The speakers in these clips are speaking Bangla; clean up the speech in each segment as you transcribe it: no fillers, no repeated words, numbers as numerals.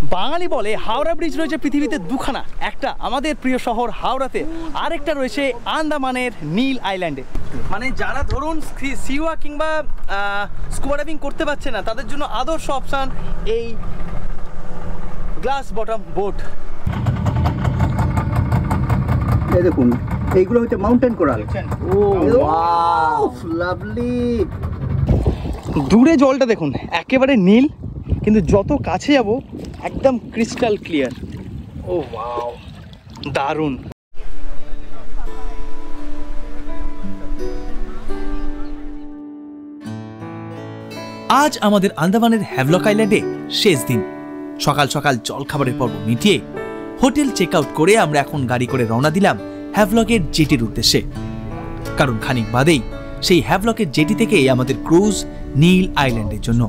বাঙালি বলে হাওড়া ব্রিজ রয়েছে পৃথিবীতে দুখানা, একটা আমাদের প্রিয় শহর হাওড়াতে, আরেকটা রয়েছে আন্দামানের নীল আইল্যান্ডে। মানে যারা ধরুন সিওয়া কিংবা স্কুবা ডাইভিং করতে পারছে না তাদের জন্য আদর্শ অপশান এই গ্লাস বটম বোট। এই দেখুন এইগুলো হচ্ছে mountain coral. Oh wow lovely. দূরে জলটা দেখুন একেবারে নীল, কিন্তু যত কাছে যাব একদম ক্রিস্টাল ক্লিয়ার। ও ওয়াও দারুণ। আজ আমাদের আন্দামানের হ্যাভলক আইল্যান্ডে শেষ দিন। সকাল সকাল জল খাবারের পর্ব মিটিয়ে হোটেল চেক আউট করে আমরা এখন গাড়ি করে রওনা দিলাম হ্যাভলকের জেটির উদ্দেশ্যে। কারণ খানিক বাদেই সেই হ্যাভলকের জেটি থেকেই আমাদের ক্রুজ নীল আইল্যান্ডের জন্য।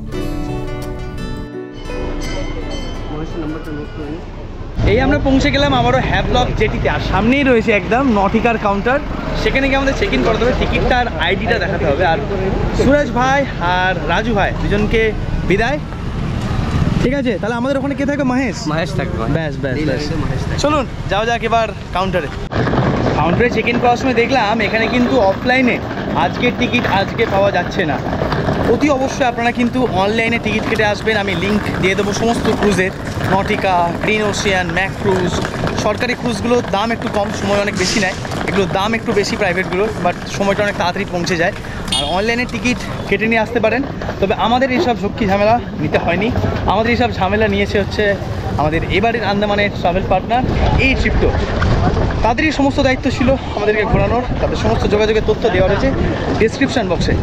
এই আমরা পৌঁছে গেলাম আবারও হ্যাভলক জেটিতে, আর সামনেই রয়েছে একদম নটিকার কাউন্টার, সেখানে গিয়ে আমাদের চেক ইন করতে হবে, টিকিটটা আর আইডিটা দেখাতে হবে। আর সুরজ ভাই আর রাজু ভাই দুজনকে বিদায়। ঠিক আছে, তাহলে আমাদের ওখানে কে থাকবে? মহেশ থাকবে। ব্যাস ব্যাস ব্যাস, চলুন যাও যাক এবার কাউন্টারে। কাউন্টারে চেক ইন করার সময় দেখলাম এখানে কিন্তু অফলাইনে আজকের টিকিট আজকে পাওয়া যাচ্ছে না। অতি অবশ্যই আপনারা কিন্তু অনলাইনে টিকিট কেটে আসবেন। আমি লিঙ্ক দিয়ে দেবো সমস্ত ক্রুজের, Nautika, green ocean, Makruzz. সরকারি ক্রুজগুলোর দাম একটু কম, সময় অনেক বেশি নেয়, এগুলোর দাম একটু বেশি প্রাইভেটগুলোর, বাট সময়টা অনেক তাড়াতাড়ি পৌঁছে যায়। আর অনলাইনে টিকিট কেটে নিয়ে আসতে পারেন। তবে আমাদের এইসব ঝক্কি ঝামেলা নিতে হয়নি, আমাদের এইসব ঝামেলা নিয়েছে হচ্ছে আমাদের এবারের আন্দামানের ট্রাভেল পার্টনার এই ট্রিপটো। তাদেরই সমস্ত দায়িত্ব ছিল আমাদেরকে ঘোরানোর, তাদের সমস্ত যোগাযোগের তথ্য দেওয়া রয়েছে ডেসক্রিপশন বক্সে।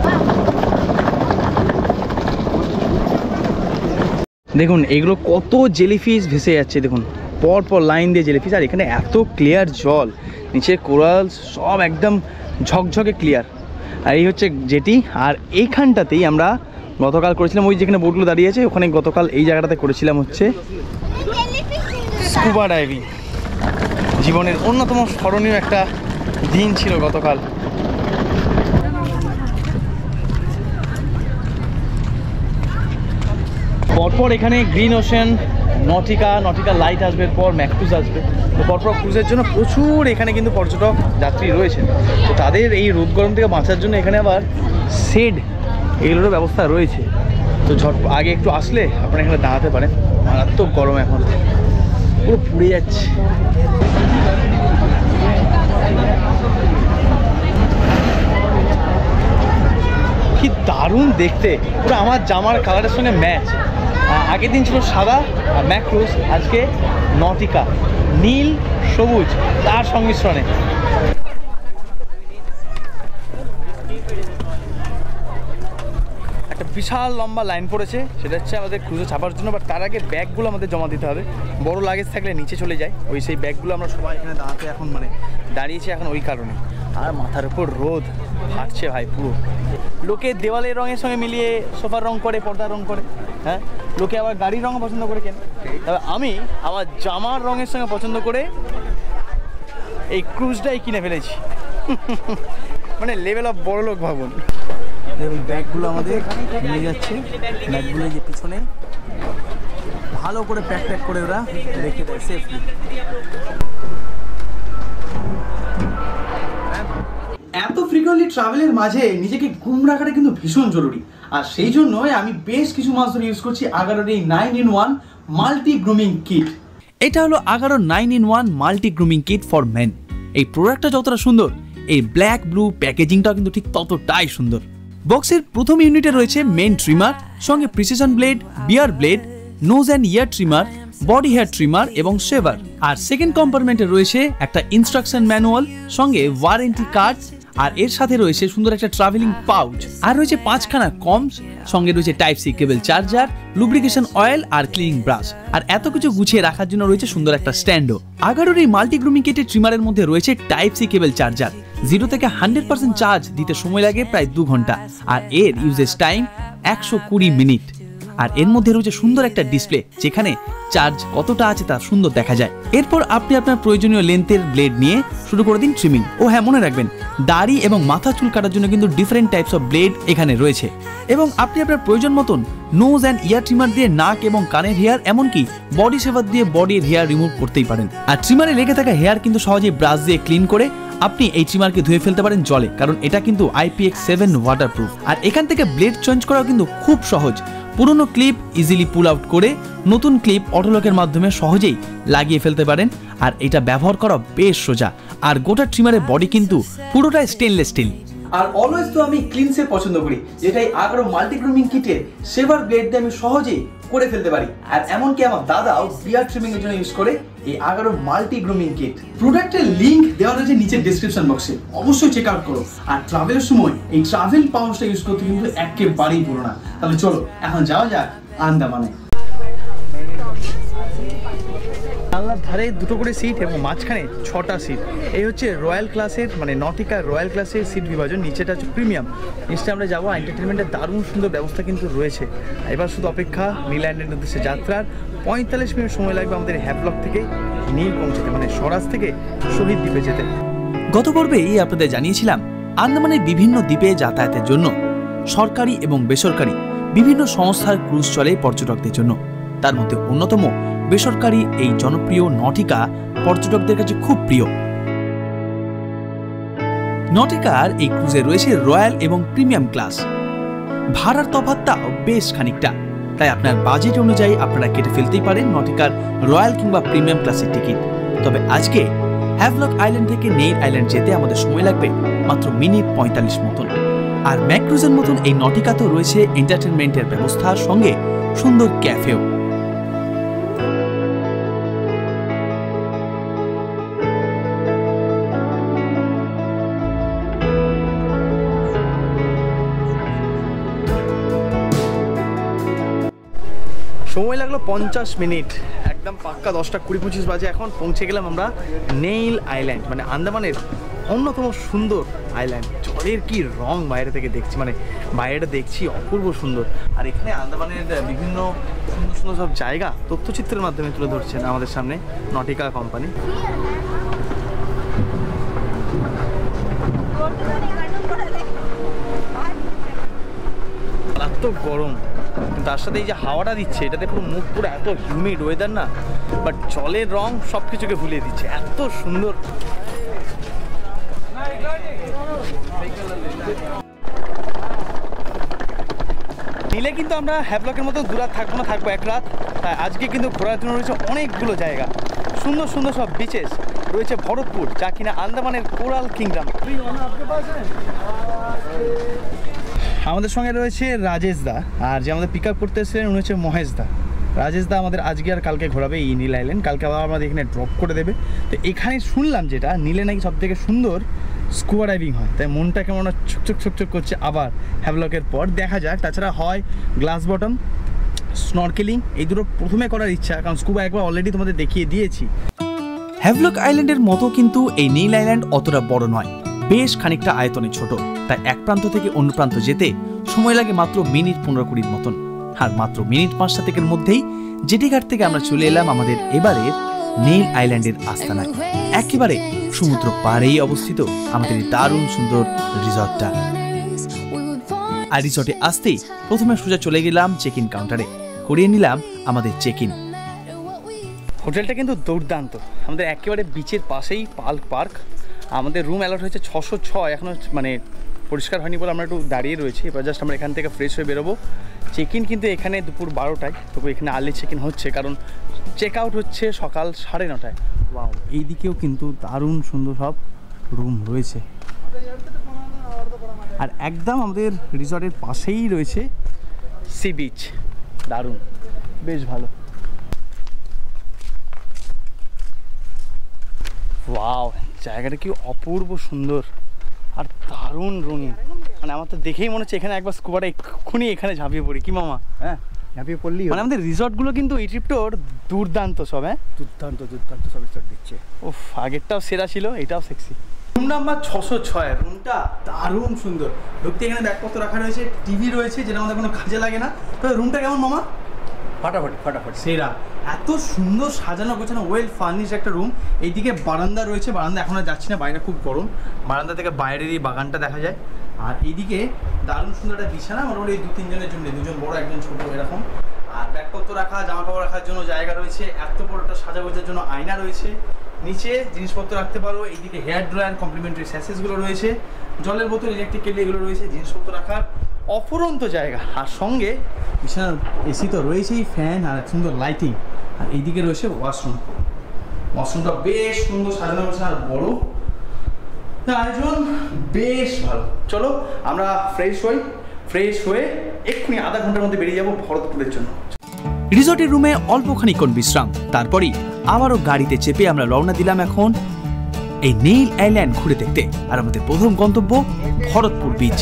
দেখুন এগুলো কত জেলিফিশ ভেসে যাচ্ছে, দেখুন পর পর লাইন দিয়ে জেলিফিশ। আর এখানে এত ক্লিয়ার জল, নিচে কোরাল সব একদম ঝকঝকে ক্লিয়ার। আর এই হচ্ছে জেটি। আর এইখানটাতেই আমরা গতকাল করেছিলাম, ওই যেখানে বোটগুলো দাঁড়িয়ে আছে ওখানে গতকাল এই জায়গাটাতে করেছিলাম হচ্ছে স্কুবা ডাইভিং। জীবনের অন্যতম স্মরণীয় একটা দিন ছিল গতকাল। পরপর এখানে গ্রিন ওশান, নটিকা লাইট আসবে, পর ম্যাক্রুজ আসবে। তো পরপর ক্রুজের জন্য প্রচুর এখানে কিন্তু পর্যটক যাত্রী রয়েছে। তো তাদের এই রোদ গরম থেকে বাঁচার জন্য এখানে আবার শেড এগুলোরও ব্যবস্থা রয়েছে। তো আগে একটু আসলে আপনারা এখানে দাঁড়াতে পারেন। মারাত্মক গরম, এখন পুরো পুড়ে যাচ্ছে। কি দারুণ দেখতে, পুরো আমার জামার কালারের সঙ্গে ম্যাচ। আগের দিন ছিল সাদা আর ম্যাক্রুজ, আজকে নটিকা, নীল সবুজ তার সংমিশ্রণে। একটা বিশাল লম্বা লাইন পড়েছে, সেটা হচ্ছে আমাদের ক্রুজে চাপার জন্য। বাট তার আগে ব্যাগগুলো আমাদের জমা দিতে হবে। বড় লাগেজ থাকলে নিচে চলে যায়, ওই সেই ব্যাগগুলো আমরা সবাই এখানে দাঁড়াতে এখন মানে দাঁড়িয়েছি এখন ওই কারণে। আর মাথার উপর রোদ ফাটছে ভাই পুরো। লোকে দেওয়ালের রঙের সঙ্গে মিলিয়ে সোফার রং করে, পর্দার রং করে, হ্যাঁ, লোকে আবার গাড়ির রঙও পছন্দ করে কেন। তবে আমি আমার জামার রঙের সঙ্গে পছন্দ করে এই ক্রুজটাই কিনে ফেলেছি। মানে লেভেল অফ বড় লোক ভাবুন। দেখুন ব্যাগগুলো আমাদের নিয়ে যাচ্ছে, ব্যাগগুলো যে পিছনে ভালো করে প্যাক করে ওরা রেখে দেয় সেফলি। এত ফ্রিকোয়েন্টলি ট্রাভেলের মাঝে নিজেকে গুম রাখাটা কিন্তু ভীষণ জরুরি। আর সেই জন্যই আমি বেশ কিছু মাস ধরে ইউজ করছি আগারোর এই 9-in-1 মাল্টি গ্রুমিং কিট। এটা হলো আগারোর 9-in-1 multi grooming kit for men. এই প্রোডাক্টটা যতটা সুন্দর, এই ব্ল্যাক ব্লু প্যাকেজিংটাও কিন্তু ঠিক ততটাই সুন্দর। বক্সের প্রথম ইউনিটে রয়েছে মেন ট্রিমার, সঙ্গে precision blade, beard blade, nose and ear trimmer, body hair trimmer এবং শেভার। আর সেকেন্ড কম্পার্টমেন্টে রয়েছে একটা ইনস্ট্রাকশন ম্যানুয়াল, সঙ্গে ওয়ারেন্টি কার্ড, আর এর সাথে রয়েছে সুন্দর একটা ট্রাভেলিং পাউচ। আর রয়েছে 5খানা কম্স, সঙ্গে রয়েছে type C cable charger, lubrication oil আর ক্লিনিং ব্রাশ। আর এত কিছু গুছিয়ে রাখার জন্য রয়েছে সুন্দর একটা স্ট্যান্ডও। আগারোর এই মাল্টি গ্রুমিং কিটের ট্রিমারের মধ্যে রয়েছে টাইপ সি কেবল চার্জার। 0 থেকে 100% চার্জ দিতে সময় লাগে প্রায় 2 ঘন্টা, আর এর ইউজেজ টাইম 120 মিনিট। আর এর মধ্যে রয়েছে সুন্দর একটা ডিসপ্লে যেখানে চার্জ কতটা আছে তা সুন্দর দেখা যায়। এরপর আপনি আপনার প্রয়োজনীয় লেন্থের ব্লেড নিয়ে শুরু করে দিন ট্রিমিং। ও হ্যাঁ, মনে রাখবেন দাড়ি এবং মাথা চুল কাটার জন্য কিন্তু ডিফারেন্ট টাইপস অফ ব্লেড এখানে রয়েছে এবং আপনি আপনার প্রয়োজন মতন নোজ অ্যান্ড ইয়ার ট্রিমার দিয়ে নাক এবং কানের হেয়ার, এমনকি বডি শেভার দিয়ে বডির হেয়ার রিমুভ করতেই পারেন। আর ট্রিমারে লেগে থাকা হেয়ার কিন্তু সহজেই ব্রাশ দিয়ে ক্লিন করে আপনি এই ট্রিমারকে ধুয়ে ফেলতে পারেন জলে, কারণ এটা কিন্তু IPX7 ওয়াটারপ্রুফ। আর এখান থেকে ব্লেড চেঞ্জ করাও কিন্তু খুব সহজ। পুরনো ক্লিপ ইজিলি পুল আউট করে নতুন ক্লিপ অটোলকের মাধ্যমে সহজেই লাগিয়ে ফেলতে পারেন। আর এটা ব্যবহার করা বেশ সোজা। আর গোটা ট্রিমারের বডি কিন্তু পুরোটাই স্টেনলেস স্টিল। আর অলওয়েজ তো আমি ক্লিন শেভ পছন্দ করি, যেটাই আগারো মাল্টি গ্রুমিং কিটে শেভার ব্লেড দিয়ে আমি সহজেই করে ফেলতে পারি। আর এমনকি আমার দাদাও বিয়ার ট্রিমিং এর জন্য ইউজ করে এই আগারো মাল্টি গ্রুমিং কিট। প্রোডাক্টের লিংক দেওয়া রয়েছে নিচের ডেসক্রিপশন বক্সে, অবশ্যই চেক আউট করো। আর ট্রাভেলের সময় এই ট্রাভেল পাউচটা ইউজ করতে কিন্তু একেবারেই পুরো না। তাহলে চলো এখন যাওয়া যাক আন্দামানে। জানলার ধারে দুটো করে সিট এবং মাঝখানে 6টা সিট। এই হচ্ছে রয়্যাল ক্লাসের, মানে নটিকা রয়্যাল ক্লাসের সিট বিভাজন। নিচেটা হচ্ছে প্রিমিয়াম। নিচে আমরা যাবো। এন্টারটেনমেন্টের দারুণ সুন্দর ব্যবস্থা কিন্তু রয়েছে। এবার শুধু অপেক্ষা নীল আইল্যান্ডের উদ্দেশ্যে যাত্রার। 45 মিনিট সময় লাগবে আমাদের হ্যাভলক থেকে নীল পৌঁছতে, মানে স্বরাজ থেকে শহীদ দ্বীপে যেতে। গত পর্বেই আপনাদের জানিয়েছিলাম আন্দামানের বিভিন্ন দ্বীপে যাতায়াতের জন্য সরকারি এবং বেসরকারি বিভিন্ন সংস্থার ক্রুজ চলে পর্যটকদের জন্য। তার মধ্যে অন্যতম বেসরকারি এই জনপ্রিয় নটিকা পর্যটকদের কাছে খুব প্রিয়। নটিকার এই ক্রুজে রয়েছে রয়্যাল এবং প্রিমিয়াম ক্লাস। ভাড়ার তফাৎটাও বেশ খানিকটা, তাই আপনার বাজেট অনুযায়ী আপনারা কেটে ফেলতেই পারেন নটিকার রয়্যাল কিংবা প্রিমিয়াম ক্লাসের টিকিট। তবে আজকে হ্যাভলক আইল্যান্ড থেকে নেইল আইল্যান্ড যেতে আমাদের সময় লাগবে মাত্র মিনিট 45 মতন। আর ম্যাক্রুজের মতন এই নটিকাতেও রয়েছে এন্টারটেনমেন্টের ব্যবস্থার সঙ্গে সুন্দর ক্যাফেও। সময় লাগলো 50 মিনিট, একদম পাক্কা 10টা 20-25 বাজে। এখন পৌঁছে গেলাম আমরা নেইল আইল্যান্ড, মানে আন্দামানের অন্যতম সুন্দর আইল্যান্ড। জলের কি রং বাইরে থেকে দেখছি, মানে বাইরেটা দেখছি অপূর্ব সুন্দর। আর এখানে আন্দামানের বিভিন্ন সুন্দর সুন্দর সব জায়গা তথ্যচিত্রের মাধ্যমে তুলে ধরছেন আমাদের সামনে নটিকা কোম্পানি। এত গরম, তার সাথে এই যে হাওয়াটা দিচ্ছে এটাতে পুরো মুখ পুরো এত হিউমিড ওয়েদার না, বাট জলের রং সব কিছুকে ভুলিয়ে দিচ্ছে, এত সুন্দর। নিলে কিন্তু আমরা হ্যাভলকের মতো দূরাত থাকবো না, থাকবো এক রাত। তাই আজকে কিন্তু ঘোরার জন্য রয়েছে অনেকগুলো জায়গা, সুন্দর সুন্দর সব বিচেস রয়েছে। ভরতপুর, যা কিনা আন্দামানের কোরাল কিংডম। আমাদের সঙ্গে রয়েছে রাজেশ দা, আর যে আমাদের পিক আপ করতে এসেছিলেন উনি হচ্ছে মহেশ দা। রাজেশ দা আমাদের আজকে আর কালকে ঘোরাবে এই নীল আইল্যান্ড, কালকে আবার আমাদের এখানে ড্রপ করে দেবে। তো এখানে শুনলাম যেটা নীলে নাকি সব থেকে সুন্দর স্কুবা ডাইভিং হয়, তাই মনটা কেমন ছকছক ছকছক করছে আবার হ্যাভলকের পর। দেখা যাক, তাছাড়া হয় গ্লাস বটম, স্নরকেলিং, এই দুটো প্রথমে করার ইচ্ছা, কারণ স্কুবা একবার অলরেডি তোমাদের দেখিয়ে দিয়েছি। হ্যাভলক আইল্যান্ডের মতো কিন্তু এই নীল আইল্যান্ড অতটা বড় নয়, বেশ খানিকটা আয়তনে ছোট। তাই এক প্রান্ত থেকে অন্য প্রান্ত যেতে সময় লাগে মাত্র মিনিট 15-20 মতন। আর মাত্র মিনিট 5-7 মধ্যেই জেটিঘাট থেকে আমরা চলে এলাম আমাদের এবারের নীল আইল্যান্ডের আস্তানায়। একেবারে সমুদ্র পাড়েই অবস্থিত আমাদের এই দারুণ সুন্দর রিসর্টটা। আর রিসর্টে আসতেই প্রথমে সোজা চলে গেলাম চেক ইন কাউন্টারে, করিয়ে নিলাম আমাদের চেক ইন। হোটেলটা কিন্তু দুর্দান্ত, আমাদের একেবারে বিচের পাশেই পার্ক পার্ক। আমাদের রুম অ্যালট হয়েছে 606, এখনও মানে পরিষ্কার হয়নি বলে আমরা একটু দাঁড়িয়ে রয়েছি। এবার জাস্ট আমরা এখান থেকে ফ্রেশ হয়ে বেরোবো। চেক ইন কিন্তু এখানে দুপুর 12টায়, তবু এখানে আর্লি চেক ইন হচ্ছে, কারণ চেক আউট হচ্ছে সকাল 9:30টায়। ওয়াও, এইদিকেও কিন্তু দারুণ সুন্দর সব রুম রয়েছে। আর একদম আমাদের রিসর্টের পাশেই রয়েছে সি বিচ, দারুণ, বেশ ভালো। ওয়াও, জায়গাটা কি অপূর্ব সুন্দর আর দারুণ রঙিন। মানে আমার তো দেখেই মনে হচ্ছে এখানে একবার স্কুবাটা এক্ষুনি এখানে ঝাঁপিয়ে পড়ি, কি মামা? হ্যাঁ, ঝাঁপিয়ে পড়লি। মানে আমাদের রিসর্টগুলো কিন্তু এই ট্রিপটোর দুর্দান্ত সব। হ্যাঁ, দুর্দান্ত দুর্দান্ত সব রিসর্ট দিচ্ছে। উফ, আগেরটাও সেরা ছিল, এটাও সেক্সি। রুম নাম্বার 606, রুমটা দারুণ সুন্দর। ঢুকতে এখানে ব্যাগপত্র রাখা রয়েছে, টিভি রয়েছে যেটা আমাদের কোনো কাজে লাগে না। তো রুমটা কেমন মামা? ফাটাফাটি সেরা, এত সুন্দর সাজানো গোছানো, ওয়েল ফার্নিশ একটা রুম। এইদিকে বারান্দা রয়েছে, বারান্দা এখন আর যাচ্ছি না, বাইরে খুব গরম, বারান্দা থেকে বাইরের এই বাগানটা দেখা যায়। আর এইদিকে দারুণ সুন্দর একটা বিছানা, মোটামুটি 2-3 জনের জন্য, 2জন বড় 1জন ছোট এরকম। আর ব্যাগপত্র রাখা, জামা কাপড় রাখার জন্য জায়গা রয়েছে, এত বড় একটা সাজা গোছার জন্য আয়না রয়েছে, নিচে জিনিসপত্র রাখতে পারো। এইদিকে হেয়ার ড্রায়ার, কমপ্লিমেন্টারি স্যাসেসগুলো রয়েছে, জলের বোতল, ইলেকট্রিক কেটলি এগুলো রয়েছে, জিনিসপত্র রাখার অফুরন্ত জায়গা। আর সঙ্গে বিছানার এসি তো রয়েছেই, ফ্যান আর সুন্দর লাইটিং। আর এইদিকে রয়েছে ওয়াশরুম, ওয়াশরুমটা বেশ সুন্দর সাজানো গোছানো আর বড়, আয়োজন বেশ ভালো। চলো আমরা ফ্রেশ হই, ফ্রেশ হয়ে এক্ষুনি আধা ঘন্টার মধ্যে বেরিয়ে যাবো ভরতপুরের জন্য। রিসোর্টের রুমে অল্প খানিকক্ষণ বিশ্রাম, তারপরই আবারও গাড়িতে চেপে আমরা রওনা দিলাম এখন এই নীল আইল্যান্ড ঘুরে দেখতে। আর আমাদের প্রথম গন্তব্য ভরতপুর বিচ।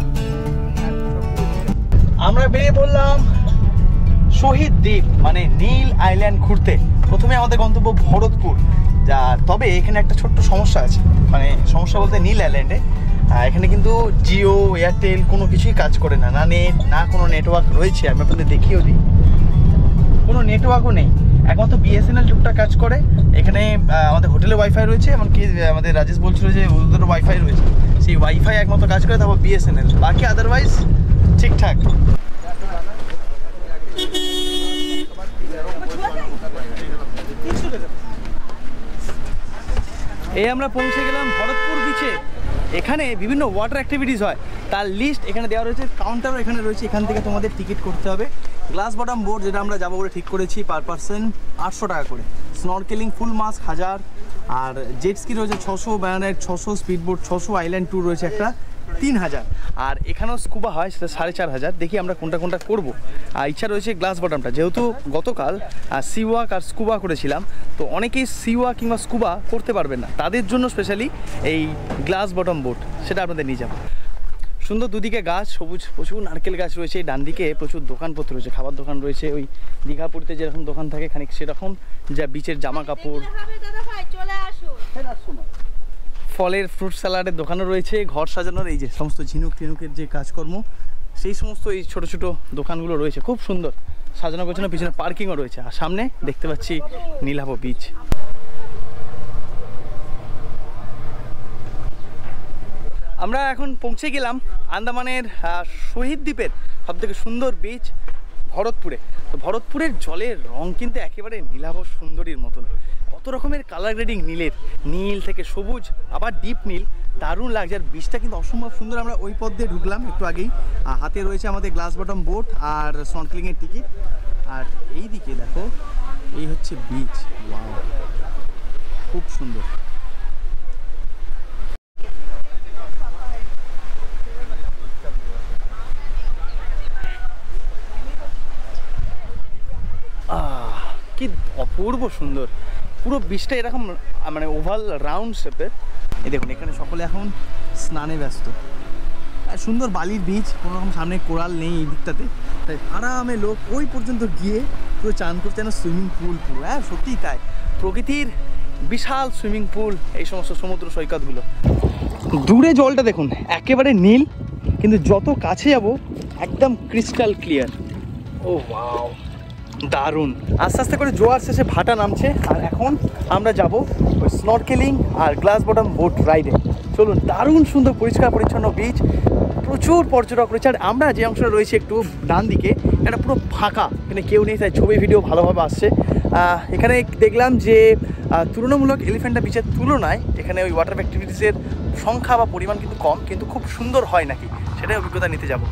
আমরা বেরিয়ে পড়লাম শহীদ দ্বীপ মানে নীল আইল্যান্ড ঘুরতে। প্রথমে আমাদের গন্তব্য ভরতপুর, যা তবে এখানে একটা ছোট্ট সমস্যা আছে, মানে সমস্যা বলতে নীল আইল্যান্ডে এখানে কিন্তু জিও, এয়ারটেল কোনো কিছুই কাজ করে না, না নেট না কোনো নেটওয়ার্ক রয়েছে। আমি আপনাদের দেখিয়েও দিই, কোনো নেটওয়ার্কও নেই, একমাত্র বিএসএনএল টুকটাক কাজ করে। এখানে আমাদের হোটেলে ওয়াইফাই রয়েছে, এমনকি আমাদের রাজেশ বলছিল যে ওদেরও ওয়াইফাই রয়েছে, সেই ওয়াইফাই একমাত্র কাজ করে, তারপর বিএসএনএল, বাকি আদারওয়াইজ ঠিকঠাক। এই আমরা পৌঁছে গেলাম ভরতপুর বিচে। এখানে বিভিন্ন ওয়াটার অ্যাক্টিভিটিস হয়, তার লিস্ট এখানে দেওয়া রয়েছে, কাউন্টারও এখানে রয়েছে। এখান থেকে তোমাদের টিকিট করতে হবে। গ্লাস বটম বোট যেটা আমরা যাবো বলে ঠিক করেছি, পার পারসন 800 টাকা করে। স্নরকেলিং ফুল মাস্ক 1000, আর জেট স্কি রয়েছে 600, ব্যানানাইট 600, স্পিড বোট 600, আইল্যান্ড ট্যুর রয়েছে একটা 3000, আর এখানেও স্কুবা হয় সেটা 4500। দেখি আমরা কোনটা কোনটা করবো। আর ইচ্ছা রয়েছে গ্লাস বটমটা, যেহেতু গতকাল সি ওয়াক আর স্কুবা করেছিলাম, তো অনেকেই সি ওয়াক কিংবা স্কুবা করতে পারবেন না, তাদের জন্য স্পেশালি এই গ্লাস বটম বোট, সেটা আপনাদের নিয়ে যাবো। সুন্দর দুদিকে গাছ, সবুজ, প্রচুর নারকেল গাছ রয়েছে। ডান দিকে প্রচুর দোকানপত্র রয়েছে, খাবার দোকান রয়েছে, ওই দীঘাপুরিতে যেরকম দোকান থাকে খানিক সেরকম, যা বিচের জামা কাপড়, ফলের ফ্রুট স্যালাডের দোকানও রয়েছে, ঘর সাজানোর এই যে সমস্ত ঝিনুক টিনুকের যে কাজকর্ম, সেই সমস্ত এই ছোটো ছোটো দোকানগুলো রয়েছে, খুব সুন্দর সাজানো গোছানো। পিছনে পার্কিংও রয়েছে, আর সামনে দেখতে পাচ্ছি নীলাভ বিচ। আমরা এখন পৌঁছে গেলাম আন্দামানের শহীদ দ্বীপের সবথেকে সুন্দর বিচ ভরতপুরে। তো ভরতপুরের জলের রং কিন্তু একেবারে নীলাভ সুন্দরীর মতন, কত রকমের কালার গ্রেডিং নীলের, নীল থেকে সবুজ আবার ডিপ নীল, দারুণ লাগছে। আর বিচটা কিন্তু অসম্ভব সুন্দর। আমরা ওই পথ দিয়ে ঢুকলাম একটু আগেই, হাতে রয়েছে আমাদের গ্লাস বটম বোট আর স্নরকেলিংয়ের টিকিট। আর এই দিকে দেখো, এই হচ্ছে বিচ, ওয়াও খুব সুন্দর। কি অপূর্ব সুন্দর, পুরো বিচটা এরকম মানে ওভাল রাউন্ড শেপের। এই দেখুন এখানে সকলে এখন স্নানে ব্যস্ত, আর সুন্দর বালির বিচ, কোনো রকম সামনে কোরাল নেই এই দিকটাতে, তাই আরামে লোক ওই পর্যন্ত গিয়ে পুরো চান করছে, যেন সুইমিং পুল পুরো। হ্যাঁ সত্যিই তাই, প্রকৃতির বিশাল সুইমিং পুল এই সমস্ত সমুদ্র সৈকতগুলো। দূরে জলটা দেখুন একেবারে নীল, কিন্তু যত কাছে যাবো একদম ক্রিস্টাল ক্লিয়ার। ও ওয়াও, দারুণ। আস্তে আস্তে করে জোয়ার শেষে ভাটা নামছে, আর এখন আমরা যাব ওই স্নরকেলিং আর গ্লাস বটম বোট রাইডে। চলুন, দারুণ সুন্দর পরিষ্কার পরিচ্ছন্ন বিচ, প্রচুর পর্যটক রয়েছে। আর আমরা যে অংশটা রয়েছে একটু ডান দিকে, এটা পুরো ফাঁকা, এখানে কেউ নেই, তাই ছবি ভিডিও ভালোভাবে আসছে। এখানে দেখলাম যে তুলনামূলক এলিফ্যান্টা বিচের তুলনায় এখানে ওই ওয়াটার অ্যাক্টিভিটিসের সংখ্যা বা পরিমাণ কিন্তু কম, কিন্তু খুব সুন্দর হয় নাকি, সেটাই অভিজ্ঞতা নিতে যাব।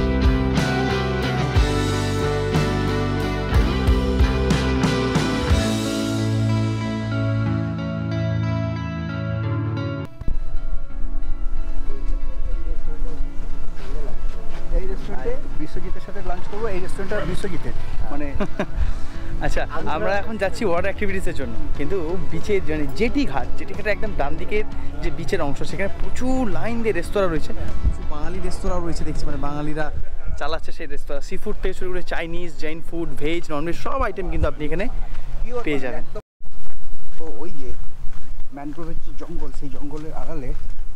বিশ্বজিতের সাথে লাঞ্চ করবো, এই রেস্টুরেন্টটা বিশ্বজিতের মানে। আচ্ছা, আমরা এখন যাচ্ছি ওয়াটার অ্যাক্টিভিটিসের জন্য, কিন্তু বিচের মানে জেটি ঘাটের একদম ডান দিকের যে বিচের অংশ, সেখানে প্রচুর লাইন দিয়ে রেস্তোরাঁ রয়েছে, প্রচুর বাঙালি রেস্তোরাঁ রয়েছে দেখছি, মানে বাঙালিরা চালাচ্ছে সেই রেস্তোরাঁ। সি ফুড থেকে শুরু করে Chinese, Jain food, veg, nonveg সব আইটেম কিন্তু আপনি এখানে পেয়ে যাবেন। তো ওই যে ম্যানগ্রোভের যে জঙ্গল, সেই জঙ্গলের আড়ালে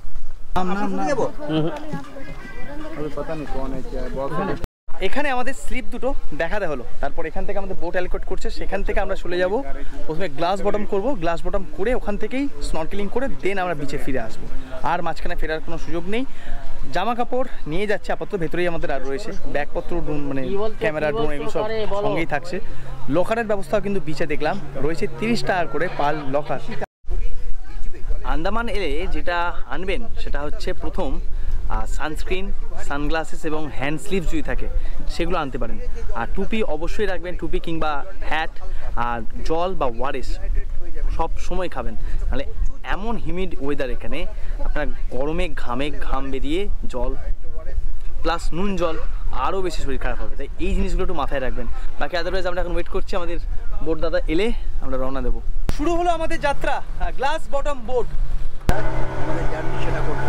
এখানে আমাদের স্লিপ দুটো দেখাতে হলো, তারপর এখান থেকে আমাদের বোট অ্যালোকেট করছে, সেখান থেকে আমরা চলে যাব। প্রথমে গ্লাস বটম করব, গ্লাস বটম করে ওখান থেকেই স্নরকেলিং করে দেন আমরা বিচে ফিরে আসবো। আর মাঝখানে ফেরার কোনো সুযোগ নেই। জামা কাপড় নিয়ে যাচ্ছে আপাতত, ভেতরেই আমাদের আর রয়েছে ব্যাগপত্র, ড্রোন মানে ক্যামেরা, ড্রোন এগুলো সব সঙ্গেই থাকছে। লকারের ব্যবস্থাও কিন্তু বিচে দেখলাম রয়েছে, 30 টাকা করে পার লকার। আন্দামান এলে যেটা আনবেন সেটা হচ্ছে প্রথম সানস্ক্রিন, সানগ্লাসেস এবং হ্যান্ড স্লিভস যদি থাকে সেগুলো আনতে পারেন। আর টুপি অবশ্যই রাখবেন, টুপি কিংবা হ্যাট। আর জল বা ওয়ারেস সব সময় খাবেন, নাহলে এমন হিউমিড ওয়েদার এখানে আপনার গরমে ঘাম বেরিয়ে জল প্লাস নুন জল আরও বেশি শরীর খারাপ হবে। তাই এই জিনিসগুলো একটু মাথায় রাখবেন। বাকি আদারওয়াইজ আমরা এখন ওয়েট করছি আমাদের বোট দাদা এলে আমরা রওনা দেবো। শুরু হলো আমাদের যাত্রা, গ্লাস বটম বোট। আমাদের জার্নি সেটা করবো।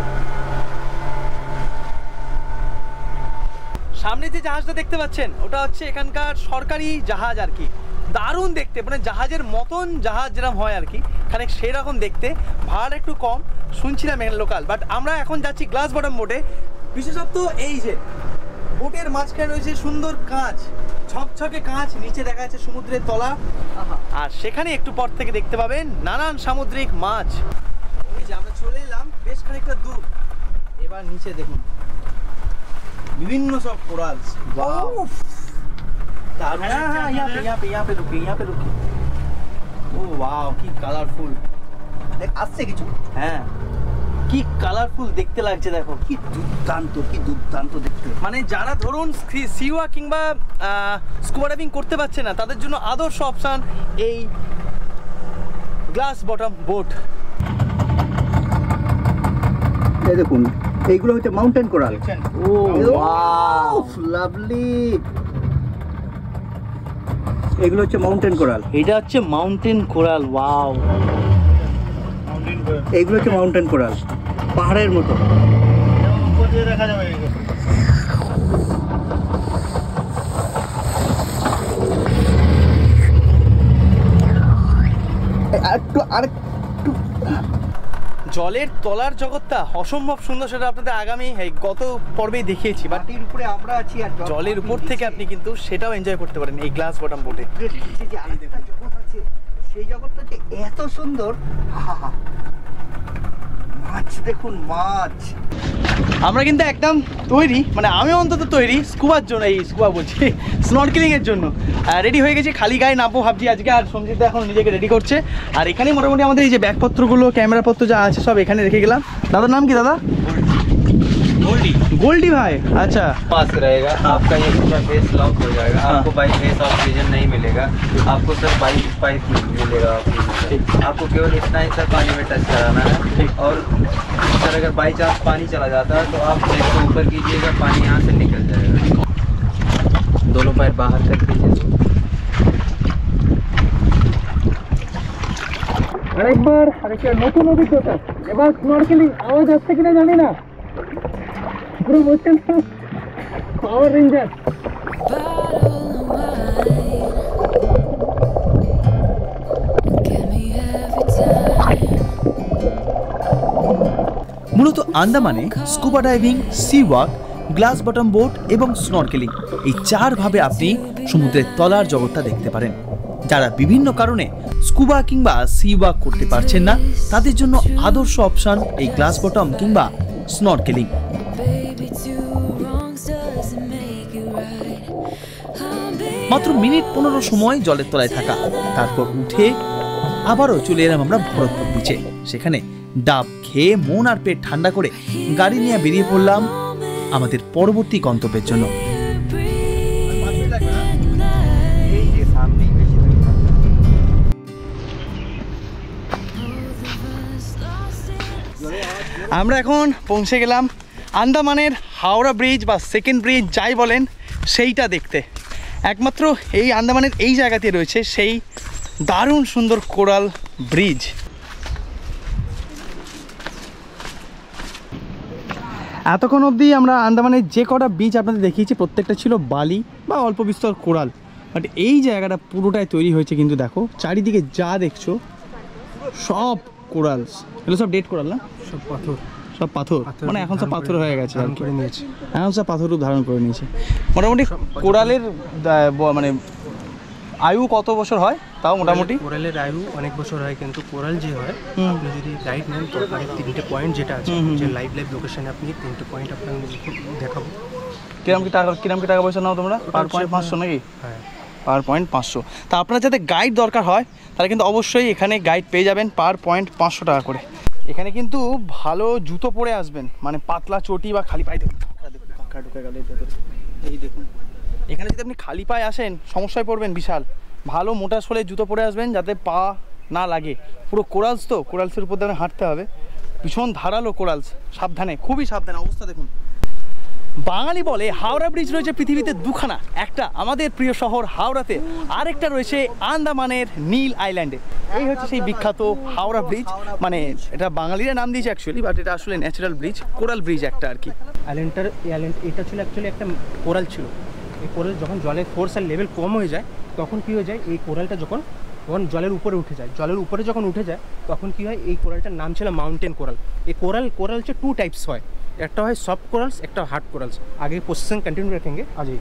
সামনে যে জাহাজটা দেখতে পাচ্ছেন ওটা হচ্ছে এখানকার সরকারি জাহাজ আর কি। দারুণ দেখতে, মানে জাহাজের মতন জাহাজ যেরকম হয় আর কি, খানিক সেরকম দেখতে। ভাড়া একটু কম শুনছিলাম এখানে লোকাল, বাট আমরা এখন যাচ্ছি গ্লাস বটম বোটে। বিশেষত এই যে বোটের মাঝখানে রয়েছে সুন্দর কাঁচ, ঝকঝকে কাঁচ, নিচে দেখা যাচ্ছে সমুদ্রের তলা। আর সেখানে একটু পর থেকে দেখতে পাবেন নানান সামুদ্রিক মাছ। এই যে আমরা চলে এলাম বেশ খানিকটা দূর, এবার নিচে দেখুন বিভিন্ন সব কোরালস। ও ওয়াও, কি কালারফুল আসছে কিছু। হ্যাঁ, কি কালারফুল দেখতে লাগছে, দেখো কি দুর্দান্ত দেখতে। মানে যারা ধরুন সিওয়া কিংবা স্কুবা ডাইভিং করতে পারছে না, তাদের জন্য আদর্শ অপশন এই গ্লাস বটম বোট। এই দেখুন, এইগুলো হচ্ছে mountain coral. Oh wow, lovely. এগুলো হচ্ছে মাউন্টেন কোরাল। এটা হচ্ছে মাউন্টেন কোরাল। ওয়াও, এইগুলো হচ্ছে মাউন্টেন কোরাল, পাহাড়ের মতো। দেখা যাবে জলের তলার জগৎটা অসম্ভব সুন্দর, সেটা আপনাদের আগামী গত পর্বেই দেখিয়েছি। বাট মাটির উপরে আমরা আছি আর জলের উপর থেকে আপনি কিন্তু সেটাও এনজয় করতে পারেন এই গ্লাস বটম বোটে। সেই জগৎটা যে এত সুন্দর। মাছ দেখুন, মাছ। আমরা কিন্তু একদম তৈরি, মানে আমি অন্তত তৈরি স্কুবার জন্য, এই স্কুবা বলছি স্নরকেলিং এর জন্য রেডি হয়ে গেছি। খালি গায়ে নামবো ভাবছি আজকে, আর সঞ্জিত এখন নিজেকে রেডি করছে। আর এখানেই মোটামুটি আমাদের এই যে ব্যাগপত্রগুলো, ক্যামেরাপত্র যা আছে সব এখানে রেখে গেলাম। দাদার নাম কি দাদা? गोल्डी भाई। अच्छा, पास रहेगा आपका, ये पूरा फेस लॉक हो जाएगा। आपको बाई फेस ऑक्सीजन नहीं मिलेगा, आपको सिर्फ बाई पाइप मिलेगा ऑक्सीजन। आपको केवल इतना ही सर पानी में टच कराना है। और सर अगर बाई चांस पानी चला जाता है तो आप लेग को ऊपर कीजिएगा, पानी यहाँ से निकल जाएगा। दोनों पैर बाहर कर दीजिए। আরেকবার নতুন অভিজ্ঞতা। এবার স্নরকেলিং আওয়াজ আসছে কিনা জানি না, পুরো বলছেন পাওয়ার রেঞ্জার। মূলত আন্দামানে scuba diving, sea walk, glass bottom boat এবং স্নরকেলিং এই 4 ভাবে আপনি সমুদ্রের তলার জগৎটা দেখতে পারেন। যারা বিভিন্ন কারণে স্কুবা কিংবা সি ওয়াক করতে পারছেন না, তাদের জন্য আদর্শ অপশন এই গ্লাস বটম কিংবা স্নরকেলিং। মাত্র মিনিট 15 সময় জলের তলায় থাকা, তারপর উঠে আবারও চলে এলাম আমরা ভরতপুর বিচে। সেখানে ডাব খেয়ে মন আর পেট ঠান্ডা করে গাড়ি নিয়ে বেরিয়ে পড়লাম আমাদের পরবর্তী গন্তব্যের জন্য। আমরা এখন পৌঁছে গেলাম আন্দামানের হাওড়া ব্রিজ বা সেকেন্ড ব্রিজ যাই বলেন সেইটা দেখতে। একমাত্র এই আন্দামানের এই জায়গাতে রয়েছে সেই দারুণ সুন্দর কোরাল ব্রিজ। এতক্ষণ অবধি আমরা আন্দামানের যে কটা বিচ আপনাদের দেখিয়েছি প্রত্যেকটা ছিল বালি বা অল্প বিস্তর কোরাল, বাট এই জায়গাটা পুরোটাই তৈরি হয়েছে কিন্তু দেখো চারিদিকে যা দেখছো সব কোরালস, এগুলো সব ডেড কোরাল না? সব পাথর, সব পাথর, মানে এখন সব পাথর হয়ে গেছে আর কি। করে নিয়েছে। এখন সব পাথর রূপ ধারণ করে নিয়েছে। মোটামুটি কোরালের মানে আয়ু কত বছর হয় তাও মোটামুটি? কোরালের আয়ু অনেক বছর হয়, কিন্তু কোরাল যে হয় আপনি যদি গাইড নেন তো ওখানে 3টে পয়েন্ট যেটা আছে, যে লাইভ লোকেশনে আপনি 3টে পয়েন্ট আপনাকে দেখাবো। কিরম কি টাকা পয়সা নাও তোমরা? পার পয়েন্ট 500 নাকি? হ্যাঁ, পার পয়েন্ট 500। তা আপনারা যাতে গাইড দরকার হয় তাহলে কিন্তু অবশ্যই এখানে গাইড পেয়ে যাবেন পার পয়েন্ট 500 টাকা করে। এখানে কিন্তু ভালো জুতো পরে আসবেন, মানে পাতলা চটি বা খালি পায়ে। দেখুন কাঁকড়া ঢুকে গেল এই দেখুন। এখানে যদি আপনি খালি পায়ে আসেন সমস্যায় পড়বেন বিশাল। ভালো মোটা সোলে জুতো পরে আসবেন যাতে পা না লাগে। পুরো কোরালস তো, কোরালসের উপর দিয়ে হাঁটতে হবে। ভীষণ ধারালো কোরালস, সাবধানে, খুবই সাবধানে। অবস্থা দেখুন। বাঙালি বলে হাওড়া ব্রিজ রয়েছে পৃথিবীতে দুখানা, একটা আমাদের প্রিয় শহর হাওড়াতে, আরেকটা রয়েছে আন্দামানের নীল আইল্যান্ডে। এই হচ্ছে সেই বিখ্যাত হাওড়া ব্রিজ। মানে এটা বাঙালিরা নাম দিয়েছে অ্যাকচুয়ালি, বাট এটা আসলে ন্যাচারাল ব্রিজ, কোরাল ব্রিজ একটা আর কি। আইল্যান্ড এটা ছিল অ্যাকচুয়ালি একটা কোরাল ছিল। এই কোরাল যখন জলের ফোর্স আর লেভেল কম হয়ে যায় তখন কী হয়ে যায়, এই কোরালটা যখন জলের উপরে উঠে যায়, জলের উপরে যখন উঠে যায় তখন কী হয়, এই কোরালটার নাম ছিল মাউন্টেন কোরাল। এই কোরাল হচ্ছে 2 টাইপস হয়, একটা হয় সফট কোরালস, একটা হার্ড কোরালস। আগে প্রসেসিং কন্টিনিউ রাখেंगे আজই।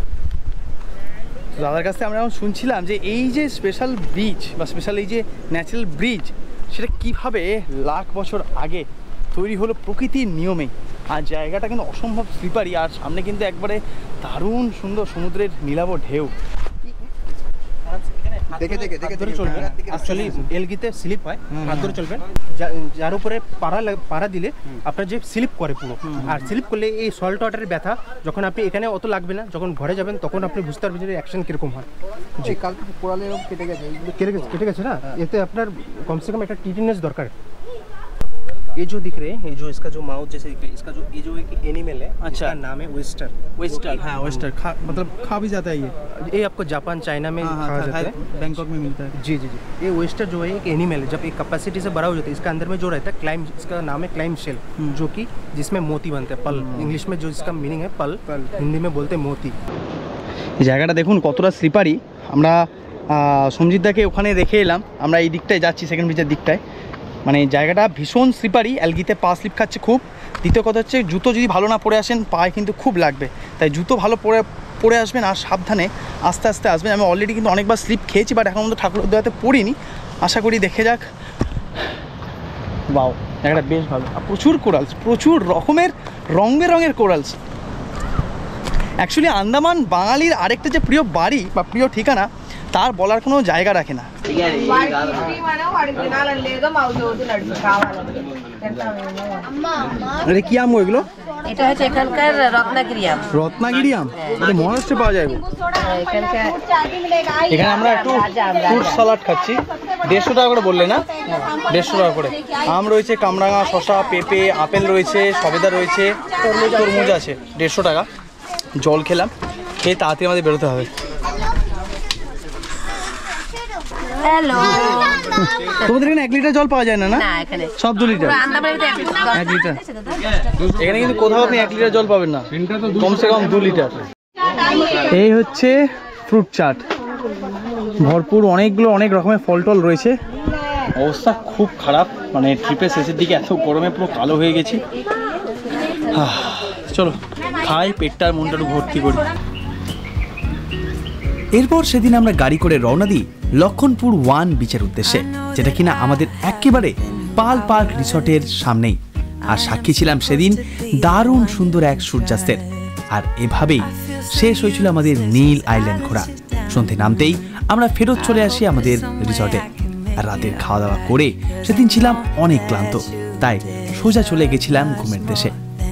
দাদার কাছে আমরা এখন শুনছিলাম যে এই যে স্পেশাল ব্রিজ বা স্পেশাল এই যে ন্যাচারাল ব্রিজ, সেটা কিভাবে লাখ বছর আগে তৈরি হলো প্রকৃতির নিয়মে। আর জায়গাটা কিন্তু অসম্ভব স্লিপারি, আর সামনে কিন্তু একবারে দারুণ সুন্দর সমুদ্রের নীলাভ ঢেউ। দেখে ধরে চলবেন, অ্যাকচুয়ালি এলগিতে স্লিপ হয়, হাত ধরে চলবেন। যার উপরে পাড়া দিলে আপনার যে স্লিপ করে পুরো, আর স্লিপ করলে এই সল্ট ওয়াটারের ব্যথা যখন আপনি এখানে অত লাগবে না, যখন ঘরে যাবেন তখন আপনি বুঝতে পারবেন যে অ্যাকশন কীরকম হয়। যে কালকে কোরালে কেটে গেছে, কেটে গেছে না, এতে আপনার কমসে কম একটা টিটেনাস দরকার। ये जो दिख रहे हैं, ये जो इसका जो माउथ जैसे दिख रहा है, इसका जो ये जो एक एनिमल है, अच्छा, इसका नाम है वेस्टर। हाँ वेस्टर मतलब खा भी जाता है ये आपको जापान चाइना में खाया जाता है, बैंकॉक में मिलता है। जी। ये वेस्टर जो है एक एनिमल है, जब एक कैपेसिटी से बड़ा हो जाता है, इसका अंदर में जो रहता है क्लाइम, इसका नाम है क्लाइम शेल, जो कि जिसमें मोती बनते हैं, पल। इंग्लिश में जो इसका मीनिंग है पल, हिंदी में बोलते हैं मोती। এই জায়গাটা দেখুন কতটা স্লিপারি। আমরা সঞ্জিতদাকে ওখানে রেখে এলাম, আমরা এই দিকটায় যাচ্ছি, সেকেন্ড ব্রিজের দিকটায়। মানে জায়গাটা ভীষণ স্লিপারি, অ্যালগিতে পা স্লিপ খাচ্ছে খুব। দ্বিতীয় কথা হচ্ছে জুতো যদি ভালো না পরে আসেন পায়ে কিন্তু খুব লাগবে, তাই জুতো ভালো পরে আসবেন আর সাবধানে আস্তে আস্তে আসবেন। আমি অলরেডি কিন্তু অনেকবার স্লিপ খেয়েছি, বাট এখন পর্যন্ত ঠাকুরের দয়াতে পড়িনি। আশা করি দেখে যাক। বাও, জায়গাটা বেশ ভালো। আর প্রচুর কোরালস, প্রচুর রকমের রং বেরঙের কোরালস। অ্যাকচুয়ালি আন্দামান বাঙালির আরেকটা যে প্রিয় বাড়ি বা প্রিয় ঠিকানা তার বলার কোনো জায়গা রাখে না। কি আম এগুলো? এটা হচ্ছে এখানকার রত্নাগিরি আম। রত্নাগিরি আম এটা মহারাষ্ট্রে পাওয়া যায়। এখানে আমরা একটু ফ্রুট সালাড খাচ্ছি। 150 টাকা করে বললে না? 150 টাকা করে। আম রয়েছে, কামরাঙা, শসা, পেঁপে, আপেল রয়েছে, সবেদা রয়েছে, তরমুজ আছে। 150 টাকা। জল খেলাম, খেয়ে তাড়াতাড়ি আমাদের বেরোতে হবে। হ্যালো, তোমাদের এখানে 1 লিটার জল পাওয়া যায় না? না, এখানে সব 2 লিটার। 1 লিটার এখানে কিন্তু কোথাও আপনি 1 লিটার জল পাবেন না, কমসে কম 2 লিটার। এই হচ্ছে ফ্রুট চাট, ভরপুর অনেক রকমের ফল টল রয়েছে। অবস্থা খুব খারাপ, মানে ট্রিপের শেষের দিকে এত গরমে পুরো কালো হয়ে গেছি। চলো খাই, পেটটা আর মনটা একটু ভর্তি করি। এরপর সেদিন আমরা গাড়ি করে রওনা দিই লক্ষণপুর 1 বিচের উদ্দেশ্যে, যেটা কিনা আমাদের একেবারে পাল পার্ক রিসর্টের সামনেই। আর সাক্ষী ছিলাম সেদিন দারুণ সুন্দর এক সূর্যাস্তের। আর এভাবেই শেষ হয়েছিল আমাদের নীল আইল্যান্ড ঘোরা। সন্ধে নামতেই আমরা ফেরত চলে আসি আমাদের রিসর্টে। আর রাতের খাওয়া দাওয়া করে সেদিন ছিলাম অনেক ক্লান্ত, তাই সোজা চলে গেছিলাম ঘুমের দেশে।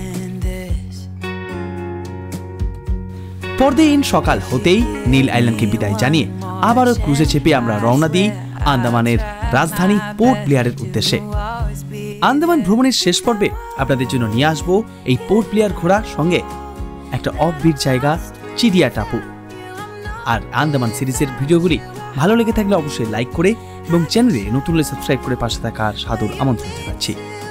পরদিন সকাল হতেই নীল আইল্যান্ডকে বিদায় জানিয়ে আবারও ক্রুজে চেপে আমরা রওনা দিই আন্দামানের রাজধানী পোর্ট ব্লেয়ারের উদ্দেশ্যে। আন্দামান ভ্রমণের শেষ পর্বে আপনাদের জন্য নিয়ে আসবো এই পোর্ট ব্লেয়ার ঘোরার সঙ্গে একটা অফবিট জায়গা চিদিয়া টাপু। আর আন্দামান সিরিজের ভিডিওগুলি ভালো লেগে থাকলে অবশ্যই লাইক করে এবং চ্যানেলে নতুন হলে সাবস্ক্রাইব করে পাশে থাকার সাদর আমন্ত্রণ জানাচ্ছি।